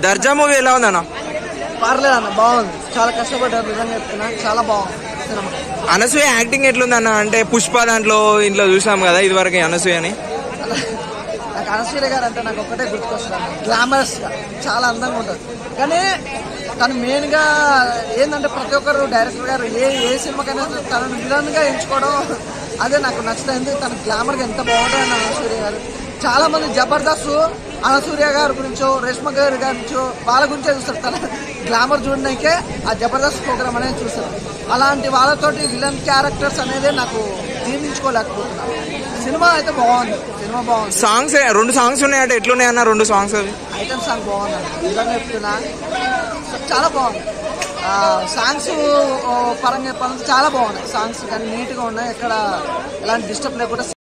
దర్జా movie ఎలా ఉందన్న? పర్లేదు అన్న, బాగుంది. చాలా కష్టపడ్డారు నిజంగా చెప్తున్నా, చాలా బాగుంది సినిమా. అనసూయ యాక్టింగ్ ఎట్లుందన్న? అంటే పుష్ప దాంట్లో ఇంట్లో చూసాం కదా ఇదివరకు అనసూయని. నాకు అనసూయ గారు అంటే నాకు ఒక్కటే గుర్తుకొస్తుంది, గ్లామరస్ గా చాలా అందంగా ఉంటుంది. కానీ తను మెయిన్ గా ఏంటంటే ప్రతి ఒక్కరు డైరెక్టర్ గారు ఏ సినిమాకైనా తనను విలన్ గా ఎంచుకోవడం అదే నాకు నచ్చుతుంది. తన గ్లామర్ గా ఎంత బాగుంటుంది అనసూయ గారు. చాలా మంది జబర్దస్త్ అనసూయ గారి గురించో రేష్మ గారి గురించో వాళ్ళ గురించే చూస్తారు. తన గ్లామర్ చూడడానికే ఆ జబర్దస్త్ ప్రోగ్రామ్ అనేది చూస్తారు. అలాంటి వాళ్ళతోటి విలన్ క్యారెక్టర్స్ అనేది నాకు జీర్ణించుకోలేకపోతున్నా. సినిమా అయితే బాగుంది, సినిమా బాగుంది. సాంగ్స్ 2 సాంగ్స్ ఉన్నాయంటే ఎట్లున్నాయన్న 2 సాంగ్స్? అవి ఐటమ్ సాంగ్ బాగుంది నిజంగా చెప్తున్నా, చాలా బాగుంది. సాంగ్స్ పరంగా చెప్పాలంటే చాలా బాగున్నాయి సాంగ్స్, కానీ నీట్గా ఉన్నాయి. ఎక్కడ ఎలాంటి డిస్టర్బ్ లేకుండా